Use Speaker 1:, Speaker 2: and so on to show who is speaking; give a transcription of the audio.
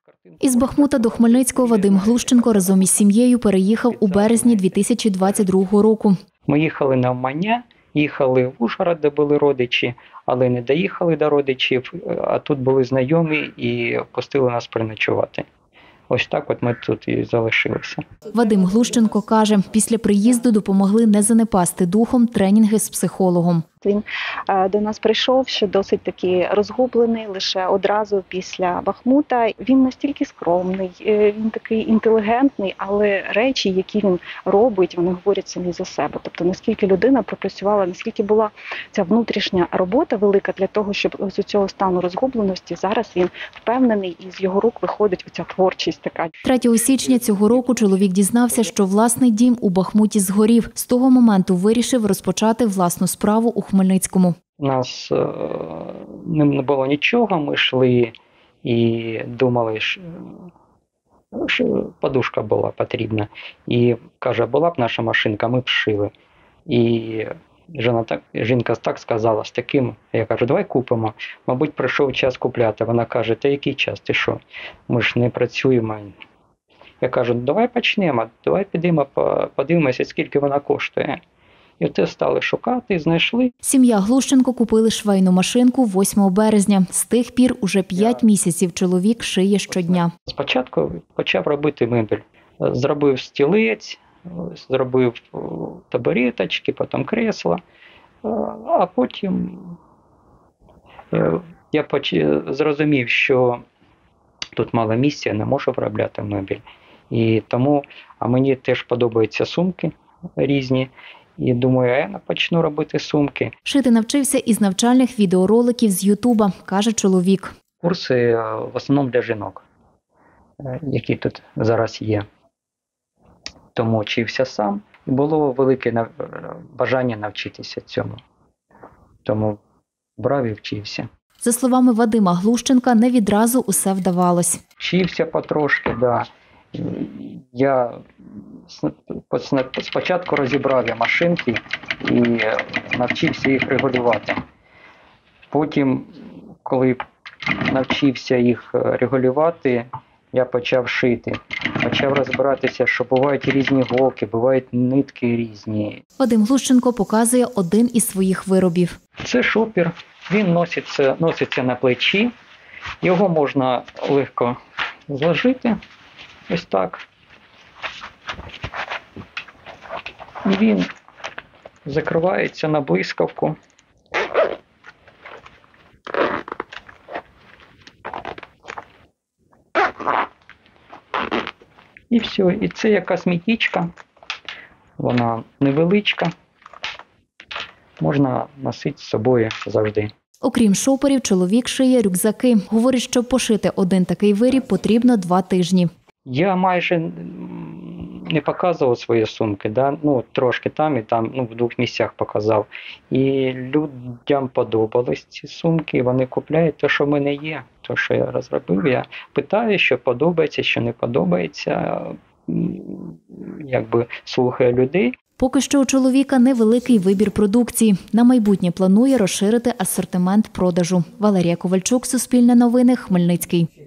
Speaker 1: Із Бахмута до Хмельницького Вадим Глущенко разом із сім'єю переїхав у березні 2022 року.
Speaker 2: Ми їхали на Умання, їхали в Ужгород, де були родичі, але не доїхали до родичів, а тут були знайомі і пустили нас переночувати. Ось так от ми тут і залишилися.
Speaker 1: Вадим Глущенко каже, після приїзду допомогли не занепасти духом тренінги з психологом.
Speaker 3: Він до нас прийшов, що досить таки розгублений, лише одразу після Бахмута. Він настільки скромний, він такий інтелігентний, але речі, які він робить, вони говорять самі за себе. Тобто, наскільки людина пропрацювала, наскільки була ця внутрішня робота велика для того, щоб з цього стану розгубленості зараз він впевнений і з його рук виходить оця творчість така.
Speaker 1: 3 січня цього року чоловік дізнався, що власний дім у Бахмуті згорів. З того моменту вирішив розпочати власну справу у Хмельницькому.
Speaker 2: У нас не було нічого, ми йшли і думали, що подушка була потрібна. І каже, була б наша машинка, ми б шили. І жінка так сказала, з таким, я кажу, давай купимо. Мабуть, прийшов час купляти. Вона каже, та який час, ти що? Ми ж не працюємо. Я кажу, давай почнемо, давай підемо, подивимося, скільки вона коштує. І те стали шукати, знайшли.
Speaker 1: Сім'я Глущенко купили швейну машинку 8 березня. З тих пір уже 5 місяців чоловік шиє щодня.
Speaker 2: Спочатку почав робити мебель. Зробив стілець, зробив табуреточки, потім кресла. А потім я зрозумів, що тут мало місця, я не можу виробляти мебель. І тому, а мені теж подобаються сумки різні. І думаю, я почну робити сумки.
Speaker 1: Шити навчився із навчальних відеороликів з Ютуба, каже чоловік.
Speaker 2: Курси в основному для жінок, які тут зараз є. Тому вчився сам. І було велике бажання навчитися цьому. Тому брав і вчився.
Speaker 1: За словами Вадима Глущенка, не відразу усе вдавалось.
Speaker 2: Вчився потрошки, да. Я спочатку розібрав машинки і навчився їх регулювати. Потім, коли навчився їх регулювати, я почав шити. Почав розбиратися, що бувають різні голки, бувають нитки різні.
Speaker 1: Вадим Глущенко показує один із своїх виробів.
Speaker 2: Це шопер. Він носиться на плечі. Його можна легко зложити. Ось так. І він закривається на блискавку. І все. І це якась мітічка. Вона невеличка. Можна носити з собою завжди.
Speaker 1: Окрім шоперів, чоловік шиє рюкзаки. Говорить, щоб пошити один такий виріб, потрібно 2 тижні.
Speaker 2: Я майже не показував свої сумки, да? Трошки там і там, в 2 місцях показав. І людям подобались ці сумки, вони купляють те, що в мене є, те, що я розробив. Я питаю, що подобається, що не подобається, слухаю людей.
Speaker 1: Поки що у чоловіка невеликий вибір продукції. На майбутнє планує розширити асортимент продажу. Валерія Ковальчук, Суспільне новини, Хмельницький.